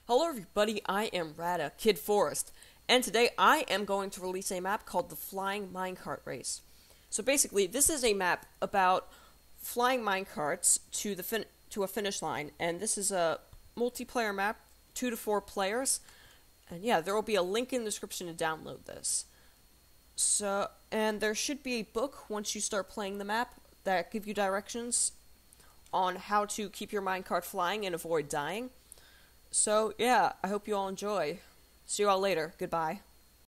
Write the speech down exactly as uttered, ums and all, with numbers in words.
Hello everybody, I am Rada, Kid Forest, and today I am going to release a map called the Flying Minecart Race. So basically, this is a map about flying minecarts to the fin to a finish line, and this is a multiplayer map, two to four players, and yeah, there will be a link in the description to download this. So, and there should be a book once you start playing the map that give you directions on how to keep your minecart flying and avoid dying. So, yeah, I hope you all enjoy. See you all later. Goodbye.